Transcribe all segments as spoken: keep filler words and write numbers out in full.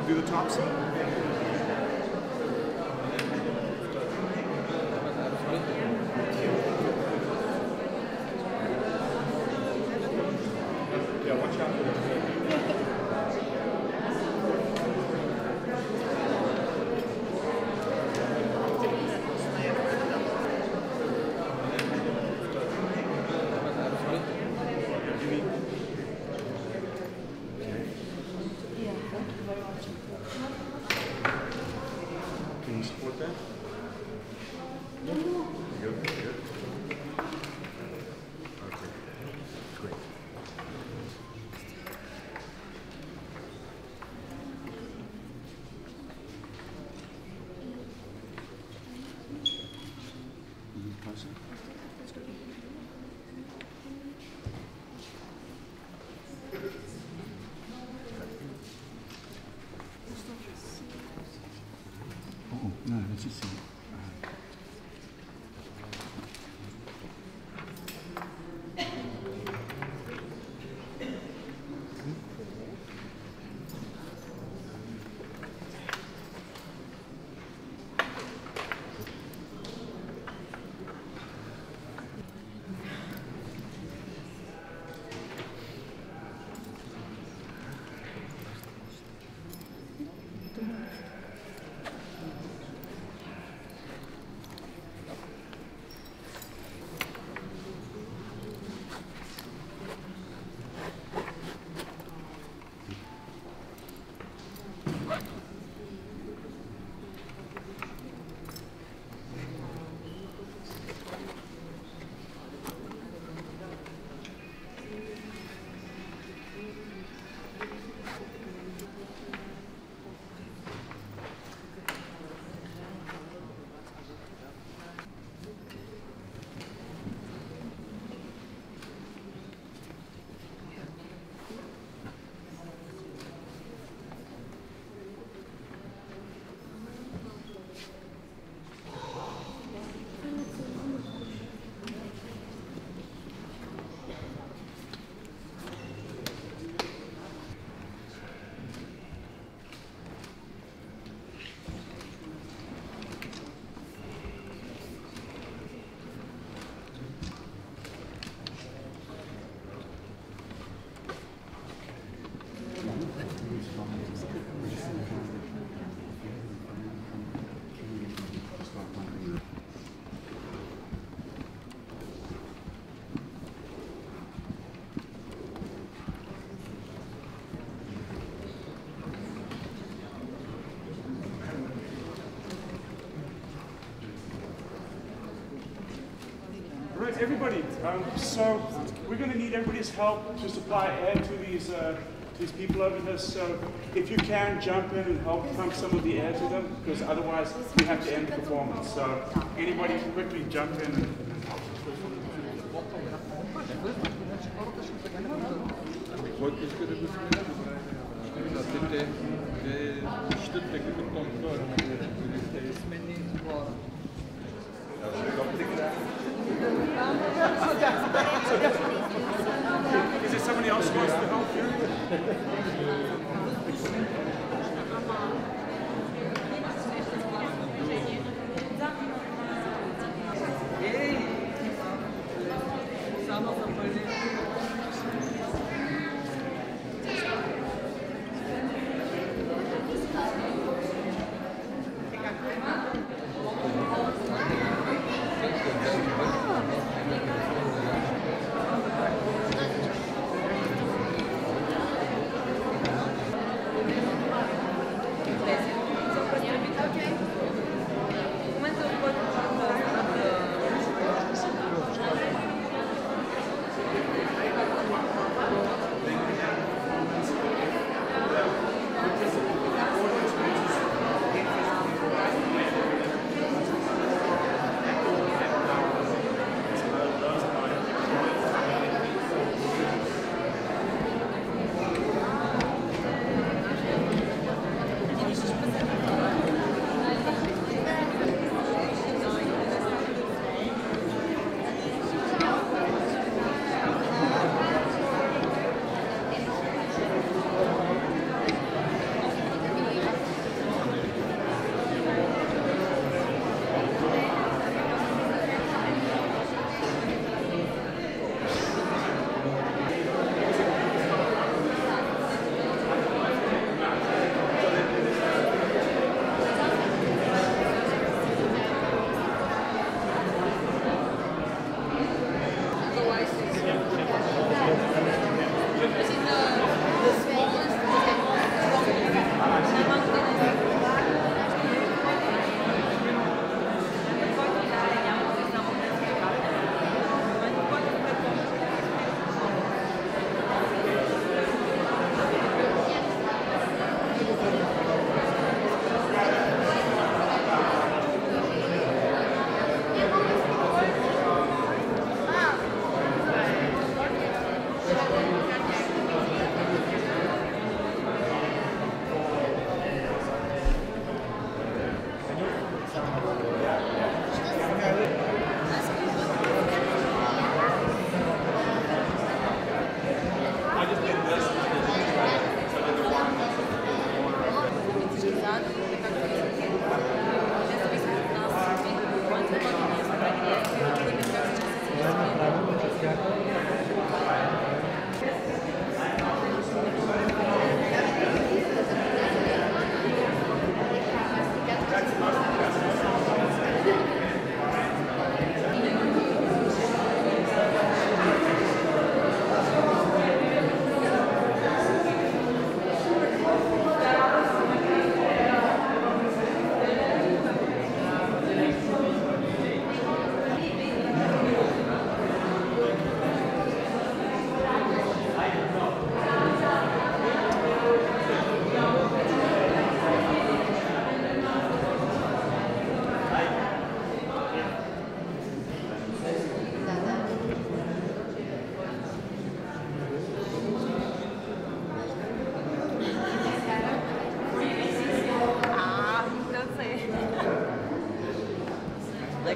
do the top seam? Yeah, watch out for that. Can you support that? No. Good, good. Okay. Great. Mm-hmm. Closer. Oh, no, let's just see. Right, everybody. Um, so we're going to need everybody's help to supply air to these uh, these people over here. So if you can, jump in and help pump some of the air to them, because otherwise we have to end the performance. So anybody can quickly jump in and, and help. Is there somebody else who wants to help here?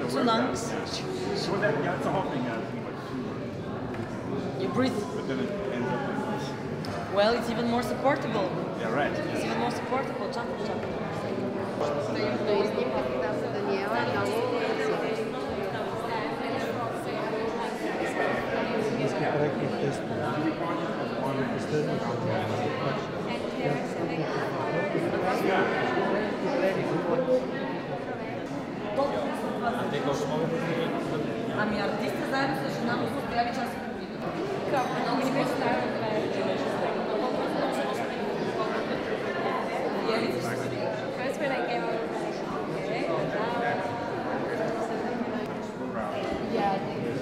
two lungs. So that, yeah, it's a whole thing. Yeah, You breathe. but then it ends up like this. Well, it's even more supportable. Yeah, right. It's even more supportable. Jump, jump. Ами артиста заедно с жена му се появи част от видео. Много ни представя да това е First when I came out, okay, yeah,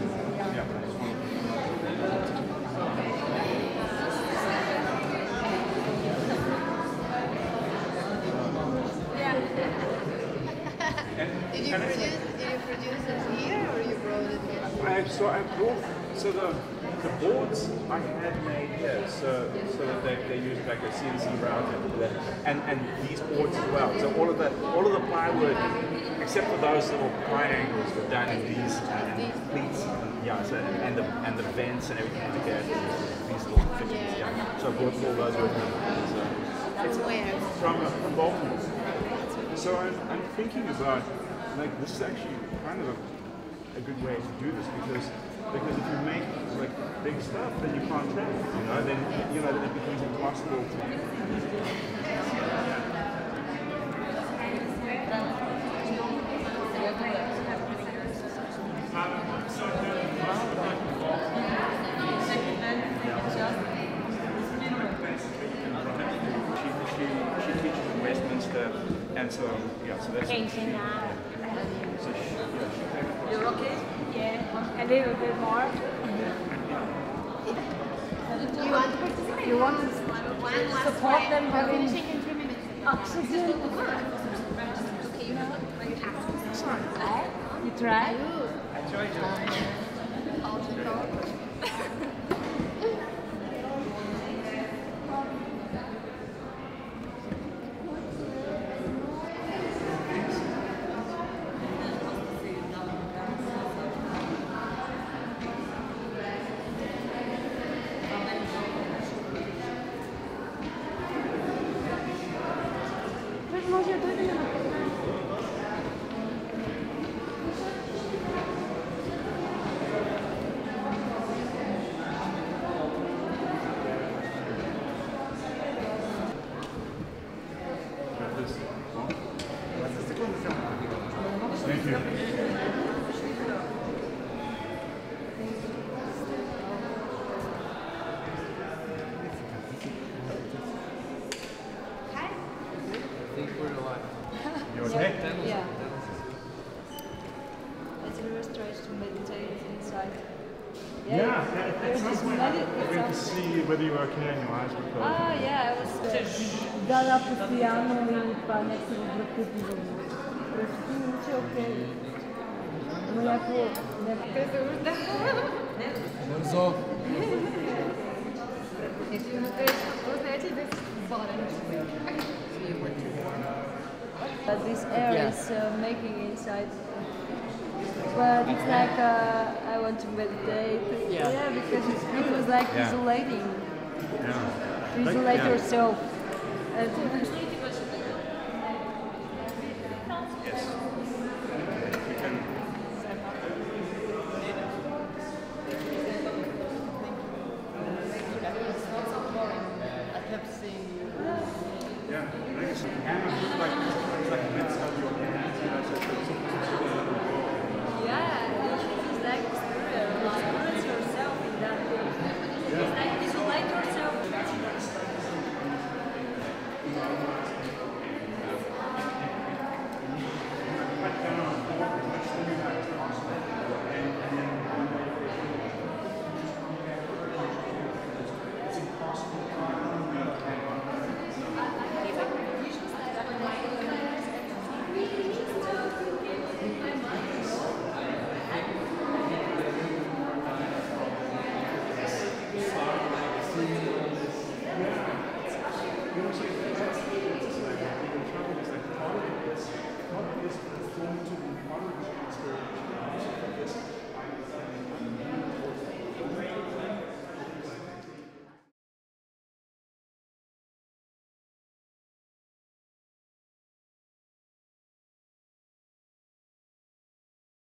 Did you produce? Did you produce it here, or you brought it here? I, so I brought so the the boards I had made here, so so that they, they use like a C N C router for that, and and these boards as well. So all of the all of the plywood, except for those little triangles, were done in these and pleats. Yeah, so and the and the vents and everything like that. These little fittings. Yeah. So I brought all those with me. So That's where? from from Baltimore. So I'm, I'm thinking about, like, this is actually kind of a, a good way to do this because because if you make like big stuff, then you can't travel, you know, then you know then it becomes impossible to. She, she, she teaches in Westminster, and so yeah, so that's. Changing now. So she, yeah, she You're okay? Yeah, a little bit more. You want to participate? You want to support them having oxygen? Okay, you know what? You have to. You try? I tried Thank you. You okay? Yeah. It's a restraint to meditate inside. Yeah, yeah, at some point I'm going to see whether you're okay and your eyes were closed. Ah, yeah, I was dala постоянно и това някакси въвратително. Просто че окей. Но някакво... Бързо! But this air Yeah. is uh, making inside. But it's like uh, I want to meditate. Yeah. because it's, it was like Yeah. isolating. Yeah. Isolate yeah. yourself. And Yes. You can. I kept seeing you. Yeah. I guess hammer looks like it's like bits of your hands, you know, so it's it's sort of little ball. yeah, it's like experience yourself in that thing. It's like isolate yourself.